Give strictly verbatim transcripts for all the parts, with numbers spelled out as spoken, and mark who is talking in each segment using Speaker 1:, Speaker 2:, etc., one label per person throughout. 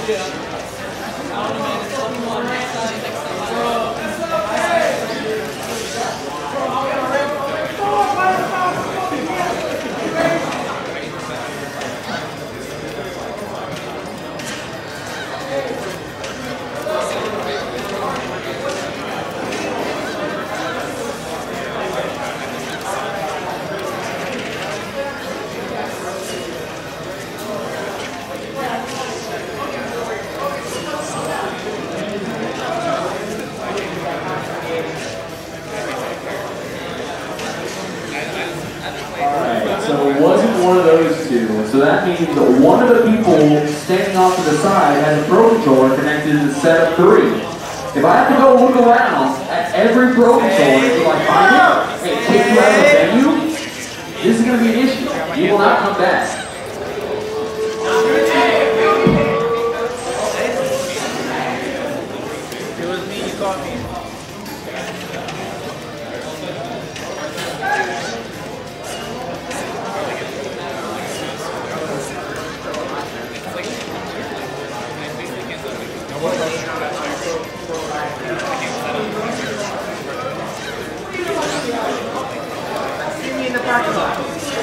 Speaker 1: So it wasn't one of those two. So that means that one of the people standing off to the side has a Pro Controller connected to set of three. If I have to go look around at every Pro Controller to like find it, hey, kick you out of the venue, this is going to be an issue. You will not come back.
Speaker 2: It was me, you caught me. See me in the parking lot.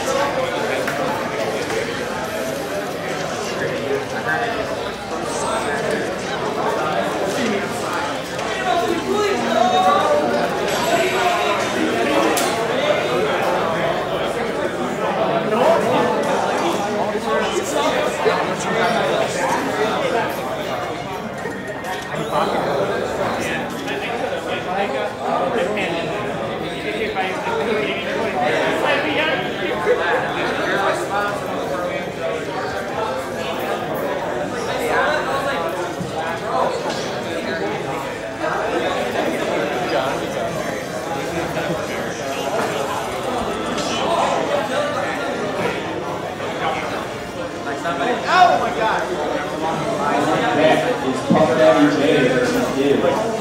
Speaker 2: Oh my God!
Speaker 1: That is Puff Daddy J versus Div.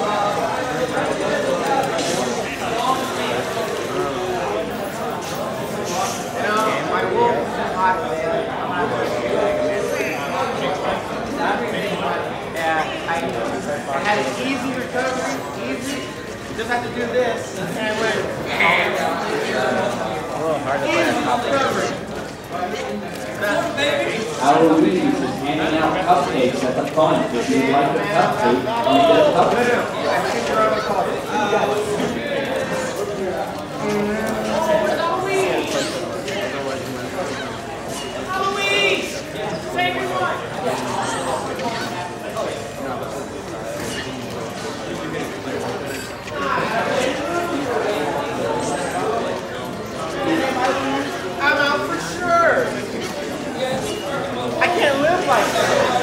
Speaker 2: You know, my wolf is hot. Yeah, I, I had an easy recovery, easy. Just have to do this, and I went. A little hard to play a recovery.
Speaker 1: Louise is handing out cupcakes at the front. If you'd like a cupcake, you get a cupcake.
Speaker 3: Louise! Say everyone!
Speaker 2: I'm out for sure. I can't live like that.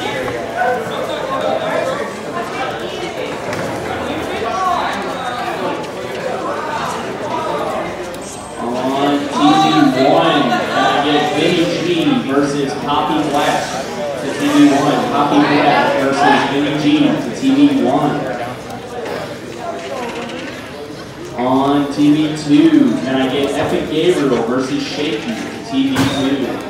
Speaker 1: On T V one, I get Vinny G versus Copy Black to T V one. Copy Black versus Vinny G to T V one. On T V two, can I get Epic Gabriel versus Shaky to T V two?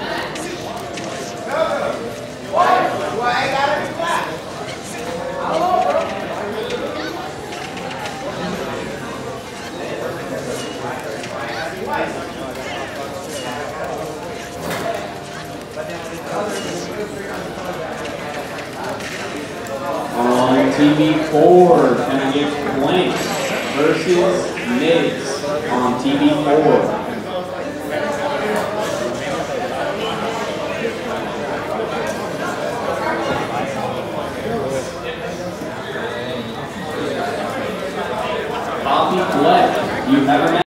Speaker 1: On T V four, can I get Blank versus Miz on T V four? Bobby Black, you have a match.